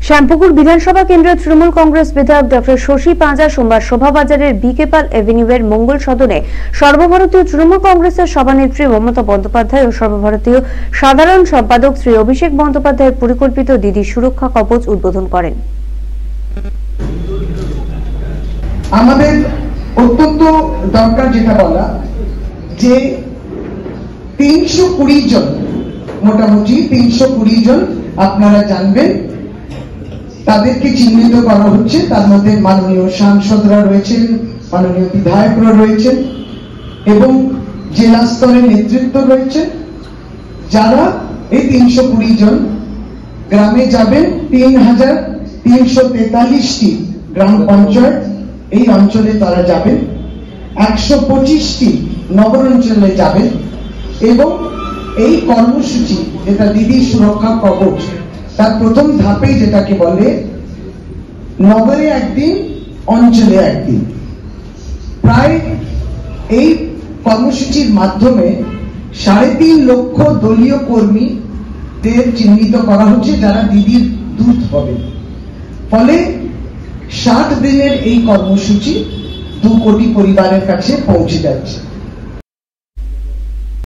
শ্যামপুকুর বিধানসভা কেন্দ্রের তৃণমূল কংগ্রেস বিধায়ক ডক্টর শশী পাঁজা সোমবার শোভাবাজারের বিকেপাল এভিনিউয়ের মঙ্গল সদনে সর্বভারতীয় তৃণমূল কংগ্রেসের সভানেত্রী মমতা বন্দ্যোপাধ্যায় ও সর্বভারতীয় সাধারণ সম্পাদক শ্রী অভিষেক বন্দ্যোপাধ্যায়ের পরিকল্পিত দিদি সুরক্ষা কবচ উদ্বোধন করেন। আমাদের অত্যন্ত দরকার যেটা বলা যে 320 জন, মোটামুটি 320 জন আপনারা জানবেন তাদেরকে চিহ্নিত করা হচ্ছে। তার মধ্যে মাননীয় সাংসদরা রয়েছেন, মাননীয় বিধায়করা রয়েছেন এবং জেলা স্তরের নেতৃত্ব রয়েছে, যারা এই 320 জন গ্রামে যাবেন। 3343টি গ্রাম পঞ্চায়েত এই অঞ্চলে তারা যাবেন, 125টি নগর অঞ্চলে যাবেন এবং এই কর্মসূচি যেটা দিদি সুরক্ষা কবচ তার প্রথম ধাপে যেটাকে বলে নগরে একদিন অঞ্চলে একদিন, প্রায় এই কর্মসূচির মাধ্যমে 3.5 লক্ষ দলীয় কর্মীদের চিহ্নিত করা হচ্ছে যারা দিদির দূত হবে। ফলে 60 দিনের এই কর্মসূচি 2 কোটি পরিবারের কাছে পৌঁছে যাচ্ছে।